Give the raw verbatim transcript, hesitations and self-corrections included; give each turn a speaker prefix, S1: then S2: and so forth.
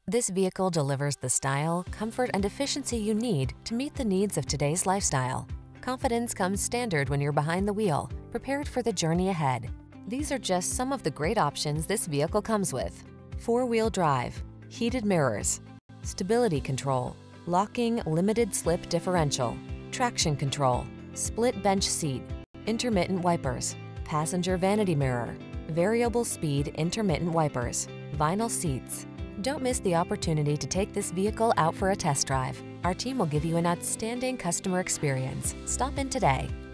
S1: This vehicle delivers the style, comfort, and efficiency you need to meet the needs of today's lifestyle. Confidence comes standard when you're behind the wheel, prepared for the journey ahead. These are just some of the great options this vehicle comes with: four-wheel drive, heated mirrors, stability control, locking limited slip differential, traction control, split bench seat, intermittent wipers, passenger vanity mirror, variable speed intermittent wipers, vinyl seats. Don't miss the opportunity to take this vehicle out for a test drive. Our team will give you an outstanding customer experience. Stop in today.